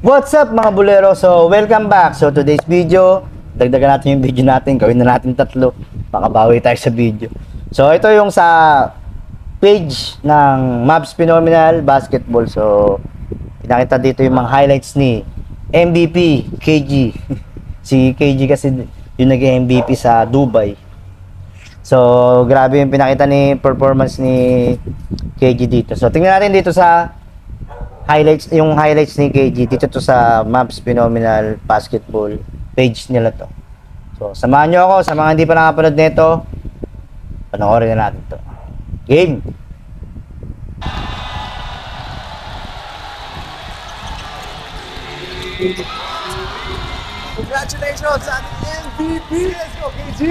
What's up mga bulero? So, welcome back. So, today's video, dagdagan natin yung video natin. Gawin na natin 3. Makabawi tayo sa video. So, ito yung sa page ng Mavs Phenomenal Basketball. So, pinakita dito yung mga highlights ni MVP KG. Si KG kasi yung nag-MVP sa Dubai. So, grabe yung pinakita ni performance ni KG dito. So, tingnan natin dito sa highlights, yung highlights ni KG dito to sa Mavs Phenomenal Basketball page nila to. So, samahan nyo ako sa mga hindi pa nakapanood nito. Panoorin na natin to. Game! Congratulations on MVP! Let's go, KG!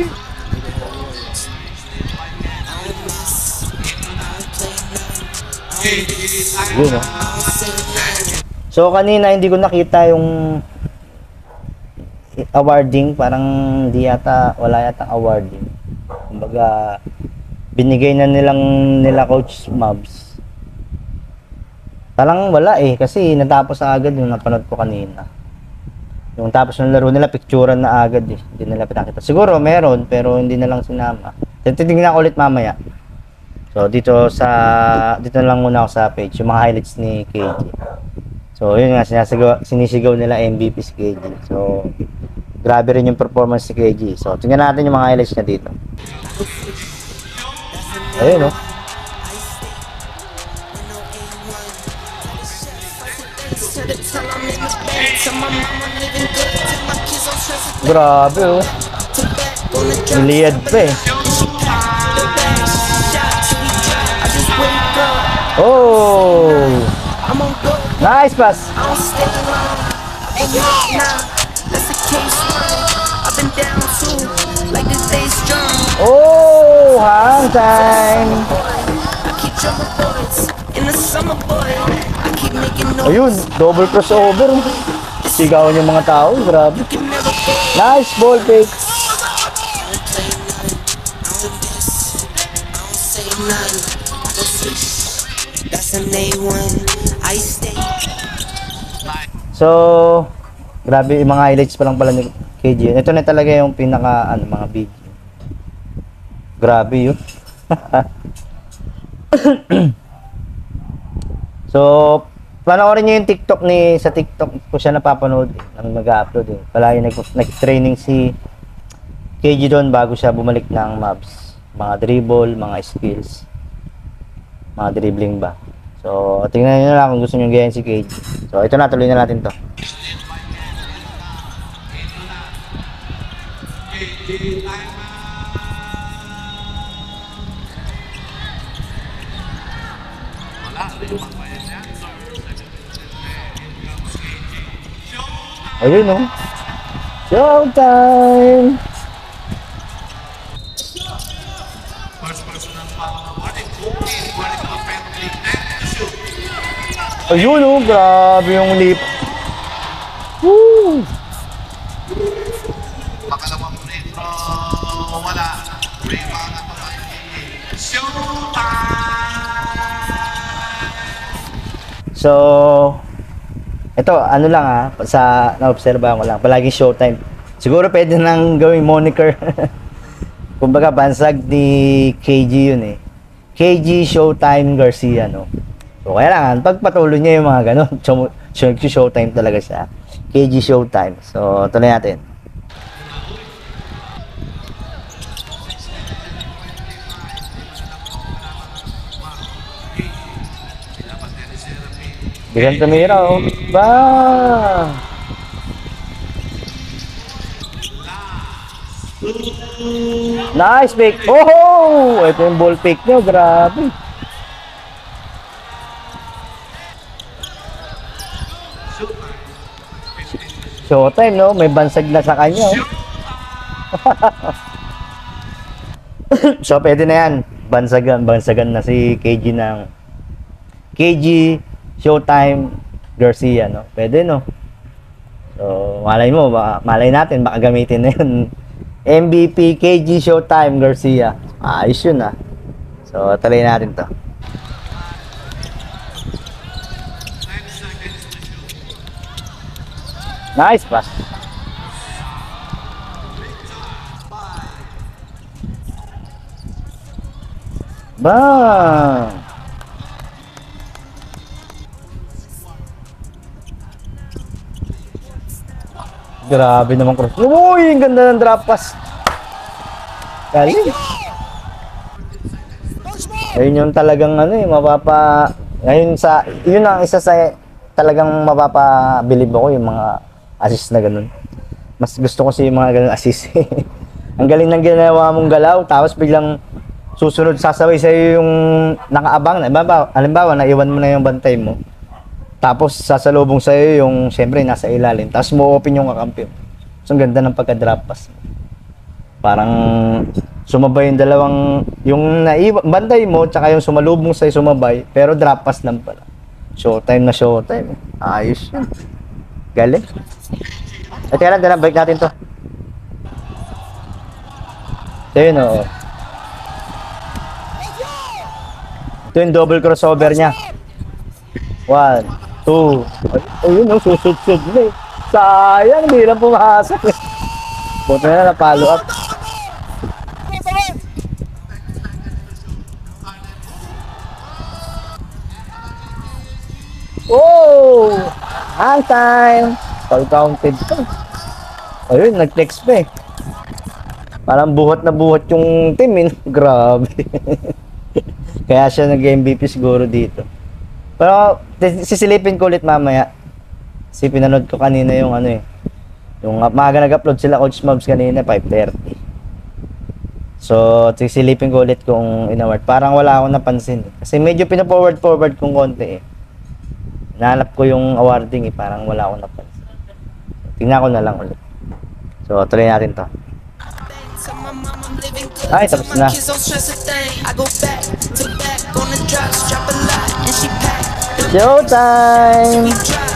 Yun, no? So, kanina hindi ko nakita yung awarding. Parang hindi yata, wala yata awarding. Kumbaga, binigay na nila Coach Mavs. Parang wala kasi natapos agad yung napanood ko kanina. Yung tapos ng laro nila, picturean na agad Hindi nila pinakita. Siguro meron, pero hindi na lang sinama. Titignan ko ulit mamaya. So, dito na lang muna ako sa page, yung mga highlights ni KG. So, yun nga, sinisigaw nila MVP si KG. So, grabe rin yung performance ni KG. So, tingnan natin yung mga highlights niya dito. Ayun, no? Grabe, oh. Niliyad pa Oh! Nice pass! Oh! Hang time! Ayun! Double crossover! Sigawan yung mga tao. Grabe! Nice ball fake! So, grabe yung mga highlights pa lang pala ni KG. Ito na talaga yung pinaka mga video. Grabe yun. So, panoorin niyo yung TikTok sa TikTok ko siya napapanood nang mag-upload Palagi nag-training si KG doon bago siya bumalik ng Mavs. Mga dribble, mga skills. Mga dribbling ba. So, tingnan nyo na lang kung gusto nyo gayahin si KG. So, ito na, tuloy na natin to. Ayun, no? Showtime! Ayun, oh, grabe yung lip. Woo! Pakalawang retro, wala. Rebound at showtime! So, ito, ano lang sa naobserbahan ko lang, palaging showtime. Siguro pwede nang gawing moniker. Kumbaga, bansag ni KG yun KG Showtime Garcia, no? So, kailangan, pagpatuloy niya yung mga ganun. Showtime talaga siya. KG Showtime. So, tuloy natin. Bilang tumira, oh. Ba! Nice pick. Oh! Ito yung ball pick nyo. Grabe. Showtime, no? May bansag na sa kanya, oh. So, pwede na yan. Bansagan na si KG ng KG Showtime Garcia, no? Pwede, no? So, malay natin, baka gamitin na yun. MVP KG Showtime Garcia. Ayos yun, So, tuloy natin to. Nice pass. Bang! Grabe naman cross. Uy, ang ganda ng drop pass. Galing. Ayun yung talagang ano eh, mapapa... Ngayon sa... Yun ang isa sa talagang mapapabilib ako yung mga assist na ganun. Mas gusto ko yung mga ganun assist. Ang galing ng ginawa mong galaw, tapos biglang susunod sasaway sa'yo yung nakaabang. Halimbawa, naiwan mo na yung bantay mo. Tapos sasalubong sa'yo yung, syempre, nasa ilalim. Tapos mo open yung kakampi. So, ang ganda ng pagka-drop pass. Parang sumabay yung dalawang, yung naiwan, bantay mo, tsaka yung sumalubong sa'yo sumabay, pero drop pass lang pala. Showtime na showtime. Ayos yun. Galing. At kaya lang, balik natin to. So yun, oo. Ito yung double crossover niya. 1, 2. Ayun, oh, susud-sud na eh. Sayang, hindi lang pumasok eh. Buto na follow up. Oh! Hang time! All counted ka. Ayun, nag-text pa eh. Parang buhat na buhat yung team eh. Grabe. Kaya siya nag-MVP siguro dito. Pero sisilipin ko ulit mamaya. Kasi pinanood ko kanina yung ano eh. Yung maaga nag-upload sila Coach Mobs kanina 5:30. So sisilipin ko ulit kung in-award. Parang wala akong napansin. Kasi medyo pina-forward kong konti eh. Nahanap ko yung awarding eh. Parang wala akong napansin. Tingnan ko na lang ulit. So tuloy natin to. Ay, tapos na. Showtime!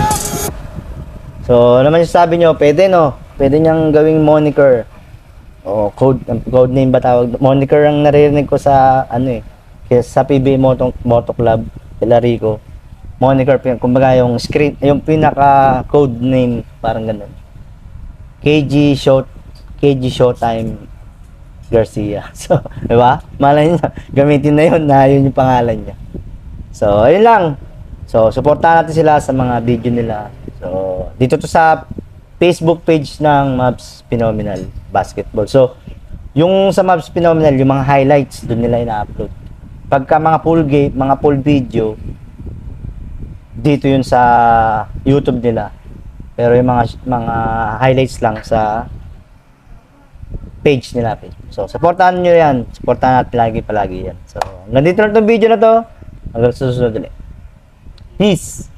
So, ano naman yung sabi nyo? Pwede, no? Pwede niyang gawing moniker. O, code name ba tawag? Moniker ang naririnig ko sa, ano eh, sa PBA Moto Club, kila Rico. Moniker, kumbaga yung screen, yung pinaka-code name, parang ganun. KG Showtime Garcia. So, di ba? Malay niya, gamitin na yun yung pangalan niya. So, ayun lang. So, supportahan natin sila sa mga video nila. So, dito to sa Facebook page ng Mavs Phenomenal Basketball. So, yung sa Mavs Phenomenal, yung mga highlights, doon nila ina-upload. Pagka mga full game, mga full video, dito yun sa YouTube nila. Pero yung mga highlights lang sa page nila. So, supportahan nyo yan. Supportahan natin palagi yan. So, nandito na itong video na to. Hanggang susunod ulit. Peace!